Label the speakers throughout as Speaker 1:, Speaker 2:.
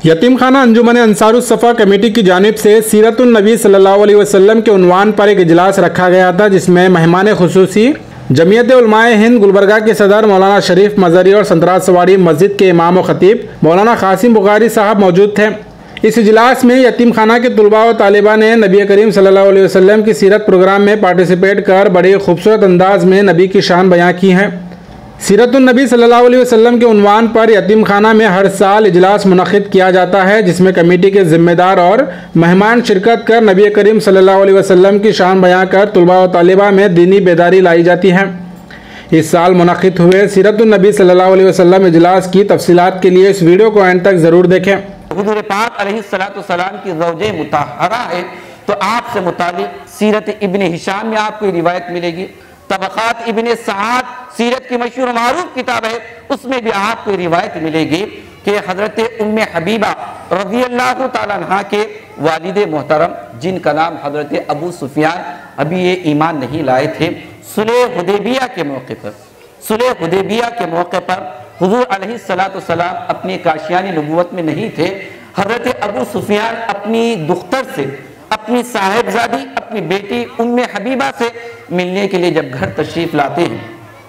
Speaker 1: यतीम खाना अंजुमन अंसारुस सफ़ा कमेटी की जानिब से सीरतुन नबी सल्लल्लाहु अलैहि वसल्लम के उन्वान पर एक इजलास रखा गया था, जिसमें मेहमान खुसूसी जमीयत उलमाए हिंद गुलबर्गा के सदर मौलाना शरीफ मज़हरी और संतराज सवारी मस्जिद के इमाम व ख़तीब मौलाना कासिम बुखारी साहब मौजूद थे। इस इजलास में यतीम खाना के तलबा व तालिबा ने नबी करीम सल्लल्लाहु अलैहि वसल्लम की सीरत प्रोग्राम में पार्टिसिपेट कर बड़े खूबसूरत अंदाज में नबी की शान बयां की है। सीरतुन नबी सल्लल्लाहु अलैहि वसल्लम के उन्वान पर यतीम खाना में हर साल इजलास मुनक़िद किया जाता है, जिसमें कमेटी के ज़िम्मेदार और मेहमान शिरकत कर नबी करीम सल्लल्लाहु अलैहि वसल्लम की शान बयां कर तलबा व तालिबा में दीनी बेदारी लाई जाती है। इस साल मुनक़िद हुए सीरतुन नबी सल्लल्लाहु अलैहि वसल्लम इजलास की तफसीलात के लिए इस वीडियो को एंड तक ज़रूर देखें।
Speaker 2: हुज़ूर पाक अलैहिस्सलाम की ज़ौजे मुतहरा है, तो आपसे मुतालिक सीरत इब्न हिशाम में आपको रिवायत मिलेगी। तबक़ात इब्न सआद सीरत की मशहूर मारूफ किताब है, उसमें भी आपको रिवायत मिलेगी कि हज़रत उम्मे हबीबा रज़ियल्लाहु ताला अन्हा के वालिद मोहतरम, जिनका नाम हज़रत अबू सुफियान, अभी ये ईमान नहीं लाए थे, सुलह हुदैबिया के मौके पर हुज़ूर अलैहिस्सलाम अपनी काशियानी नबूवत में नहीं थे। हज़रत अबू सुफियान अपनी दुख्तर से, अपनी साहिबजादी, अपनी बेटी उम्मे हबीबा से मिलने के लिए जब घर तशरीफ़ लाते हैं,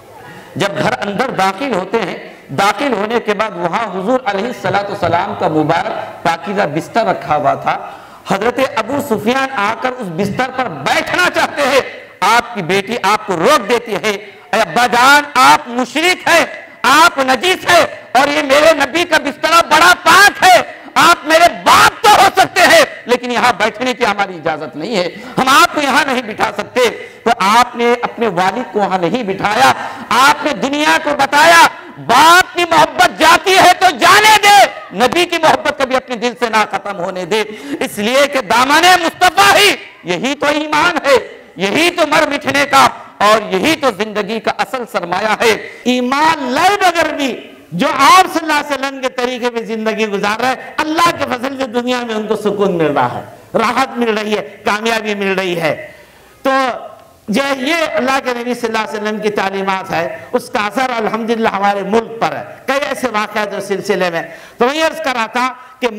Speaker 2: जब घर अंदर दाखिल होते हैं, दाखिल होने के बाद वहाँ हुज़ूर अलैहिस्सलाम का मुबारक पाकीज़ा बिस्तर रखा हुआ था। हज़रत अबू सुफियान आकर उस बिस्तर पर बैठना चाहते हैं, आपकी बेटी आपको रोक देती है, अब्बा जान आप मुशरिक है, आप नजीस है, और ये मेरे नबी का बिस्तरा बड़ा पाक है, आप मेरे बाप तो हो सकते हैं लेकिन यहाँ बैठने की हमारी इजाजत नहीं है, हम आपको यहाँ नहीं बिठा सकते। तो आपने अपने वालिद को वहाँ नहीं बिठाया, आपने दुनिया को बताया बाप की मोहब्बत जाती है तो जाने दे, नबी की मोहब्बत कभी अपने दिल से ना खत्म होने दे, इसलिए कि दामने मुस्तफा ही यही तो ईमान है, यही तो मर मिटने का और यही तो जिंदगी का असल सरमाया है। ईमान लाए बगैर भी जो आप सल्लल्लाहु अलैहि वसल्लम के तरीके में जिंदगी गुजार रहे हैं, अल्लाह के फजल से दुनिया में उनको सुकून मिल रहा है, राहत मिल रही है, कामयाबी मिल रही है। तो जो ये अल्लाह के नबी सल्लल्लाहु अलैहि वसल्लम की तालीमात है, उसका असर अल्हम्दुलिल्लाह हमारे मुल्क पर है। कई ऐसे वाक़यात जो सिलसिले में, तो मैं अर्ज़ कर रहा था कि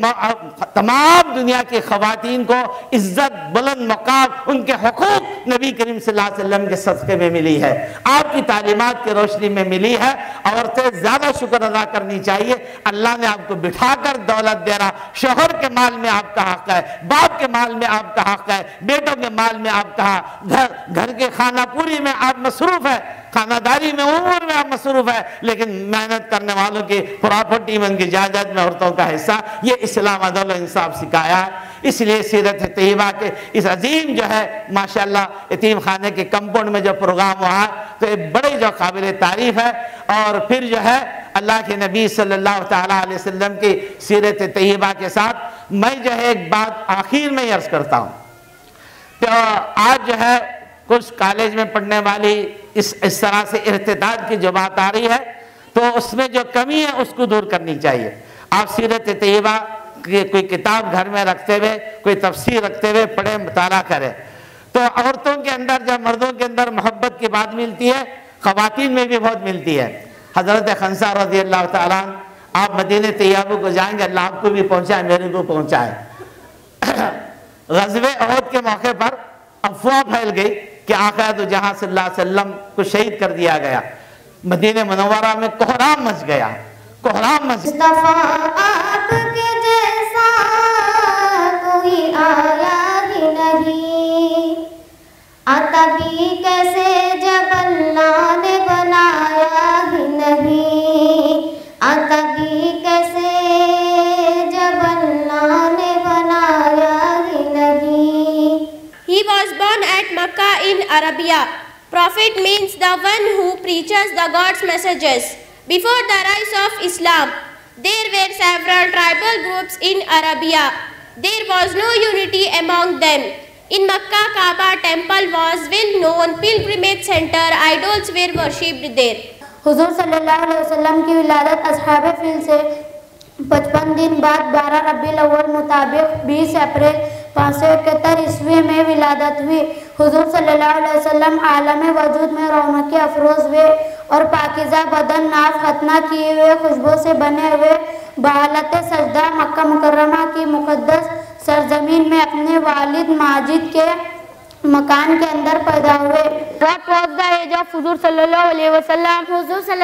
Speaker 2: तमाम दुनिया की ख़वातीन को इज्जत, बुलंद मकाम, उनके हुकूक नबी करीम सल्लल्लाहु अलैहि वसल्लम के सदक़े में मिली है, आपकी तालीमात की रोशनी में मिली है। औरतें ज़्यादा शुक्र अदा करनी चाहिए, अल्लाह ने आपको बिठाकर दौलत दे रहा, शोहर के माल में आपका हक़ है, बाप के माल में आपका हक़ है, बेटों के माल में आपका, घर के खाना पूरी में आप मसरूफ़ है, खानादारी में उमूर में आप मसरूफ़ है, लेकिन मेहनत करने वालों की प्रॉपर्टी में, उनकी जायदाद में औरतों का हिस्सा, ये इस्लाम अदल इंसाफ सिखाया है। इसलिए सीरत तैयबा के इस अजीम जो है माशाअल्लाह यतीम खाने के कंपाउंड में जो प्रोग्राम हुआ, तो ये बड़े जो काबिल तारीफ़ है। और फिर जो है अल्लाह के नबी सल्लल्लाहु ताला अलैहि वसल्लम की सीरत तैयबा के साथ मैं जो है एक बात आखिर में अर्ज़ करता हूँ। तो आज जो है कुछ कॉलेज में पढ़ने वाली इस तरह से इर्तिदाद की जो बात आ रही है, तो उसमें जो कमी है उसको दूर करनी चाहिए। आप सीरत तैयबा की कोई किताब घर में रखते हुए, कोई तफसीर रखते हुए पढ़े, मुताला करें। तो औरतों के अंदर जब मर्दों के अंदर मोहब्बत की बात मिलती है, ख़वातीन में भी बहुत मिलती है। हज़रत खंसा रज़ियल्लाहु ताला आप मदीने तैयबा को जाएंगे, अल्लाह आपको भी पहुँचाए, मेरे को पहुँचाए। ग़ज़वे उहद के मौके पर अफवाह फैल गई कि आका तो जहाँ सल्लल्लाहु अलैहि वसल्लम को शहीद कर दिया गया, मदीने मुनव्वरा में कोहराम मच गया, कोहराम मच गया।
Speaker 3: आपके जैसा कोई आया ही नहीं, आता भी कैसे जब अल्लाह ने बनाया ही नहीं, आता भी कैसे जब अल्लाह ने बनाया ही नहीं।
Speaker 4: He was born at Makkah in Arabia. Prophet means the one who preaches the God's messages. Before the rise of Islam, there were several tribal groups in Arabia. There was no unity among them. In Makkah, Kaaba temple was well known pilgrimage center. Idols were worshipped there.
Speaker 3: हुजूर सल्लल्लाहु अलैहि वसल्लम की विलादत अस्हाबे feel से 55 दिन बाद 12 रबीउल अव्वल मुताबिक 20 अप्रैल 571 ईस्वी में विलादत हुई। हुजूर सल्लल्लाहु अलैहि वसल्लम आलम वजूद में रौनक अफरोज हुए और पाकिज़ा बदन नाफ खतना किए हुए खुशबू से बने हुए बहालत सजदा मक्का मुकर्रमा زمین میں اپنے والد ماجد کے مکان کے اندر پیدا ہوئے. What was the age of حضور صلی اللہ علیہ وسلم؟ حضور صلی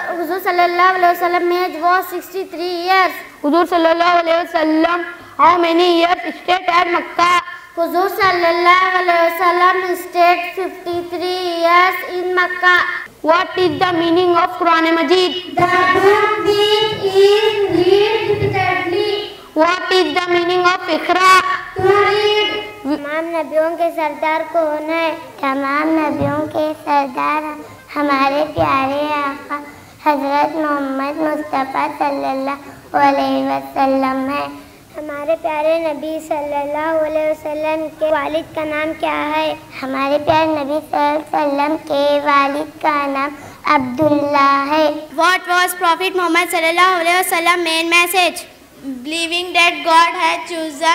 Speaker 3: اللہ علیہ وسلم age was 63 years. حضور صلی اللہ علیہ وسلم how many years stayed at Makkah? حضور صلی اللہ علیہ وسلم stayed 53 years in Makkah. What is the meaning of Quran Majid? The book which is read repeatedly. What is the meaning of Iqra? To read. تمام نبیوں کے سردار کون ہے؟ تمام نبیوں کے سردار ہمارے پیارے آقا حضرت محمد مصطفیٰ صلی اللہ علیہ وسلم ہے. ہمارے پیارے نبی صلی اللہ علیہ وسلم کے والد کا نام کیا ہے؟ ہمارے پیارے نبی صلی اللہ علیہ وسلم کے والد کا نام عبداللہ ہے.
Speaker 4: What was Prophet Muhammad sallallahu alaihi wasallam main message? Believing that God had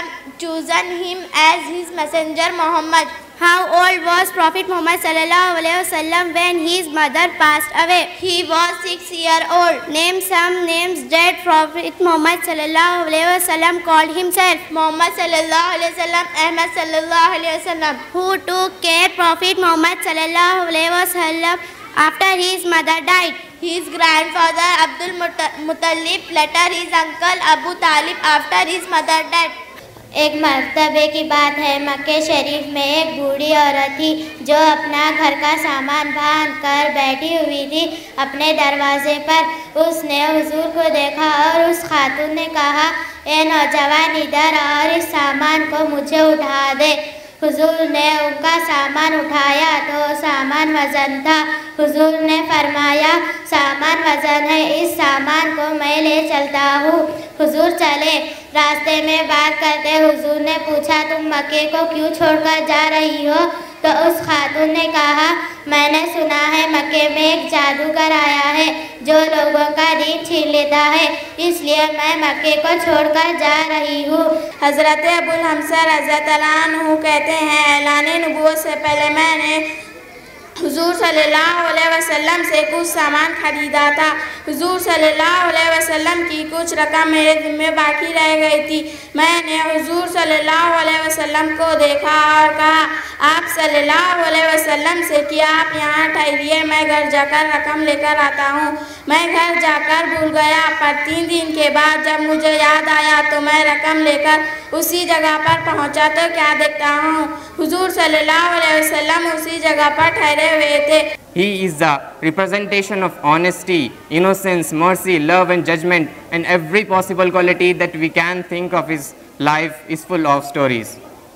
Speaker 4: chosen him as his messenger Muhammad. How old was Prophet Muhammad sallallahu alaihi wasallam when his mother passed away? He was 6 years old. Name some names that Prophet Muhammad sallallahu alaihi wasallam called himself. Muhammad sallallahu alaihi wasallam, Ahmad sallallahu alaihi wasallam. Who took care Prophet Muhammad sallallahu alaihi wasallam after his mother died? His grandfather Abdul Muttalib, later his uncle Abu Talib after his mother died.
Speaker 3: ایک مرتبے کی بات ہے، مکہ شریف میں ایک بوڑھی عورت تھی جو اپنا گھر کا سامان باندھ کر بیٹھی ہوئی تھی اپنے دروازے پر. اس نے حضور کو دیکھا اور اس خاتون نے کہا اے نوجوان ادھر اور اس سامان کو مجھے اٹھا دے. حضور نے ان کا سامان اٹھایا تو سامان وزن تھا. حضور نے فرمایا سامان وزن ہے، اس سامان کو میں لے چلتا ہوں. حضور چلے. راستے میں بات کرتے حضور نے پوچھا تم مکے کو کیوں چھوڑ کر جا رہی ہو؟ تو اس خاتون نے کہا میں نے سنا ہے مکے میں ایک جادوگر آیا ہے جو لوگوں کا دین چھین لیتا ہے، اس لیے میں مکے کو چھوڑ کر جا رہی ہوں.
Speaker 5: حضرت ابو الحمصہ رضی اللہ عنہ کہتے ہیں اعلان نبوت سے پہلے میں نے حضور صلی اللہ علیہ وسلم سے کچھ سامان خریدا تھا. حضور صلی اللہ علیہ وسلم کی کچھ رقم میرے ذمہ باقی رہ گئی تھی. میں نے حضور صلی اللہ علیہ وسلم کو دیکھا اور کہا آپ صلی اللہ علیہ وسلم سے کہ آپ یہاں ٹھہریے، میں گھر جا کر رقم لے کر آتا ہوں. میں گھر جا کر بھول گیا، پر 3 دن کے بعد جب مجھے یاد آیا تو میں رقم لے کر اسی جگہ پر پہنچا تو کیا دیکھتا ہوں حضور صلی اللہ علیہ وسلم اسی جگہ پر ٹھہرے ہوئے تھے.
Speaker 2: He is the representation of honesty, innocence, mercy, love and judgment, and every possible quality that we can think of. His life is full of stories.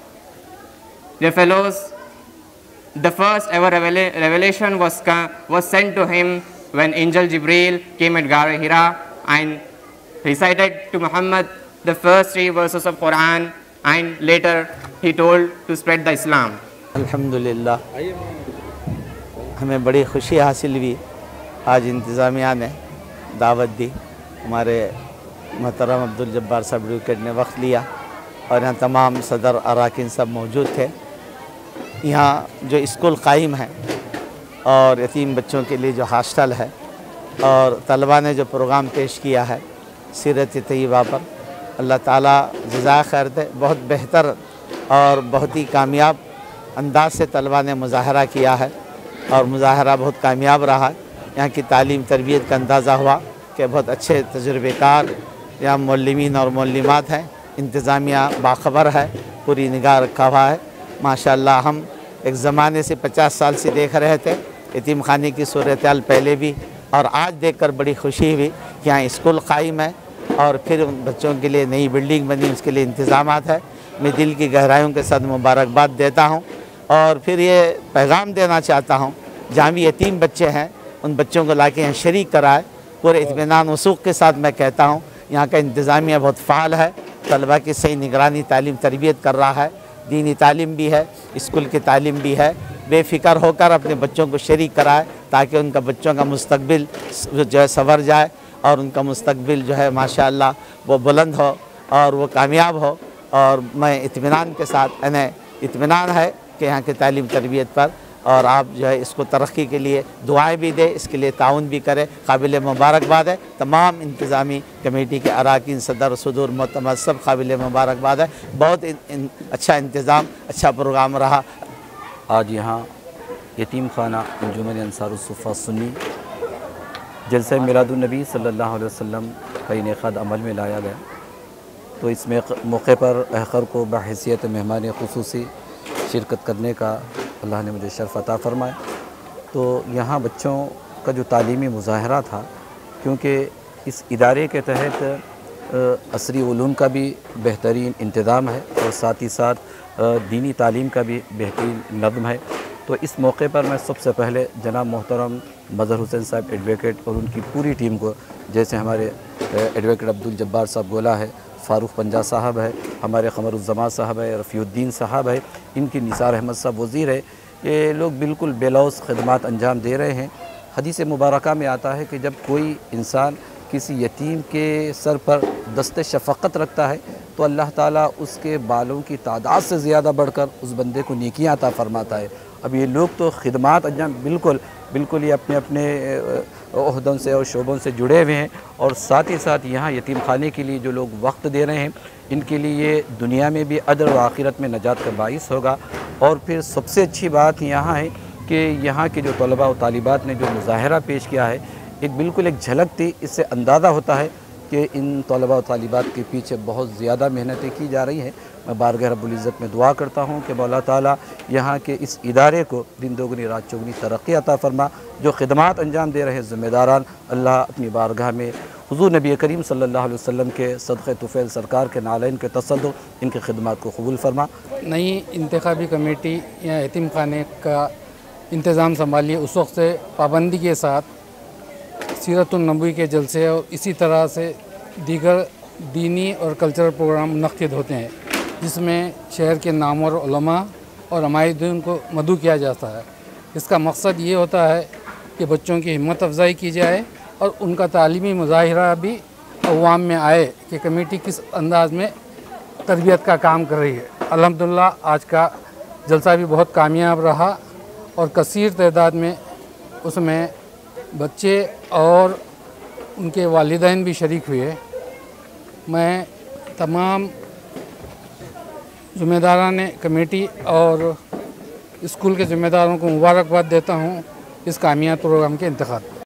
Speaker 2: Dear fellows, the first ever revelation was sent to him when angel Jibreel came at Ghar Hira and recited to Muhammad the first 3 verses of Quran, and later he told to spread the Islam.
Speaker 6: الحمدللہ ہمیں بڑی خوشی حاصل ہوئی. آج انتظامیہ نے دعوت دی، ہمارے محترم عبدالجبار صاحب ایڈوکیٹ نے وقت لیا اور یہاں تمام صدر اراکین سب موجود تھے. یہاں جو اسکول قائم ہے اور یتیم بچوں کے لیے جو ہاسٹل ہے اور طلباء نے جو پروگرام پیش کیا ہے سیرت طیبہ پر، اللہ تعالیٰ جزائے خیر دے. بہت بہتر اور بہت ہی کامیاب انداز سے طلباء نے مظاہرہ کیا ہے اور مظاہرہ بہت کامیاب رہا. یہاں کی تعلیم تربیت کا اندازہ ہوا کہ بہت اچھے تجربے کار یہاں معلمین اور معلمات ہیں. انتظامیہ باخبر ہے، پوری نگاہ رکھا ہوا ہے. ماشاءاللہ ہم ایک زمانے سے 50 سال سے دیکھ رہے تھے یتیم خانے کی صورتحال پہلے بھی، اور آج دیکھ کر بڑی خوشی ہوئی کہ یہاں اسکول قائم ہے اور پھر بچوں کے لیے نئی بلڈنگ بنی، اس کے لیے انتظامات ہے. میں دل کی گہرائیوں کے ساتھ مبارکباد دیتا ہوں اور پھر یہ پیغام دینا چاہتا ہوں جہاں بھی یتیم بچے ہیں ان بچوں کو لا کے یہاں شریک کرائے. پورے اطمینان وثوق کے ساتھ میں کہتا ہوں یہاں کا انتظامیہ بہت فعال ہے، طلباء کی صحیح نگرانی تعلیم تربیت کر رہا ہے. دینی تعلیم بھی ہے، اسکول کی تعلیم بھی ہے. بے فکر ہو کر اپنے بچوں کو شریک کرائے تاکہ ان کا بچوں کا مستقبل جو ہے سنور جائے اور ان کا مستقبل جو ہے ماشاءاللہ وہ بلند ہو اور وہ کامیاب ہو. اور میں اطمینان کے ساتھ اطمینان ہے کہ یہاں کی تعلیم تربیت پر اور آپ جو ہے اس کو ترقی کے لیے دعائیں بھی دیں، اس کے لیے تعاون بھی کریں۔ قابل مبارکباد ہے تمام انتظامی کمیٹی کے اراکین، صدر، صدور، معتمد، سب قابل مبارکباد ہے۔ بہت اچھا انتظام، اچھا پروگرام رہا۔
Speaker 7: آج یہاں یتیم خانہ انجمن انصار الصفا سنی جلسہ میلاد النبی صلی اللہ علیہ وسلم کا انعقاد عمل میں لایا گیا، تو اس موقع پر احقر کو بحیثیت مہمان خصوصی شرکت کرنے کا اللہ نے مجھے شرف عطا فرمایا۔ تو یہاں بچوں کا جو تعلیمی مظاہرہ تھا، کیونکہ اس ادارے کے تحت عصری علوم کا بھی بہترین انتظام ہے اور ساتھ ہی ساتھ دینی تعلیم کا بھی بہترین نظم ہے، تو اس موقع پر میں سب سے پہلے جناب محترم مظہر حسین صاحب ایڈوکیٹ اور ان کی پوری ٹیم کو، جیسے ہمارے ایڈوکیٹ عبدالجبار صاحب گولا ہے، فاروق پنجا صاحب ہے، ہمارے قمر الزمان صاحب ہے، رفیع الدین صاحب ہے، ان کی نثار احمد صاحب وزیر ہے، یہ لوگ بالکل بے لوث خدمات انجام دے رہے ہیں۔ حدیث مبارکہ میں آتا ہے کہ جب کوئی انسان کسی یتیم کے سر پر دست شفقت رکھتا ہے تو اللہ تعالیٰ اس کے بالوں کی تعداد سے زیادہ بڑھ کر اس بندے کو نیکیاں عطا فرماتا ہے۔ اب یہ لوگ تو خدمات انجام بالکل یہ اپنے عہدوں سے اور شعبوں سے جڑے ہوئے ہیں، اور ساتھ ہی ساتھ یہاں یتیم خانے کے لیے جو لوگ وقت دے رہے ہیں ان کے لیے یہ دنیا میں بھی اجر و آخرت میں نجات کا باعث ہوگا۔ اور پھر سب سے اچھی بات یہاں ہے کہ یہاں کے جو طلباء و طالبات نے جو مظاہرہ پیش کیا ہے، بالکل ایک جھلک تھی، اس سے اندازہ ہوتا ہے کہ ان طلباء و طالبات کے پیچھے بہت زیادہ محنتیں کی جا رہی ہیں۔ میں بارگاہ رب العزت میں دعا کرتا ہوں کہ مولا تعالیٰ یہاں کے اس ادارے کو دن دوگنی رات چوگنی ترقی عطا فرما۔ جو خدمات انجام دے رہے ذمہ داران، اللہ اپنی بارگاہ میں حضور نبی کریم صلی اللہ علیہ وسلم کے صدقہ طفیل سرکار کے نالین کے تصدق ان کی خدمات کو قبول فرما۔
Speaker 8: نئی انتخابی کمیٹی یا یتیم خانے کا انتظام سنبھالیے، اس وقت سے پابندی کے ساتھ سیرت النبوی کے جلسے اور اسی طرح سے دیگر دینی اور کلچرل پروگرام منعقد ہوتے ہیں، جس میں شہر کے نامور علماء اور عمائدین کو مدعو کیا جاتا ہے۔ اس کا مقصد یہ ہوتا ہے کہ بچوں کی ہمت افزائی کی جائے اور ان کا تعلیمی مظاہرہ بھی عوام میں آئے کہ کمیٹی کس انداز میں تربیت کا کام کر رہی ہے۔ الحمدللہ آج کا جلسہ بھی بہت کامیاب رہا اور کثیر تعداد میں اس میں بچے اور ان کے والدین بھی شریک ہوئے۔ میں تمام ذمہ داران کمیٹی اور اسکول کے ذمہ داروں کو مبارکباد دیتا ہوں اس کامیاب پروگرام کے انتخاب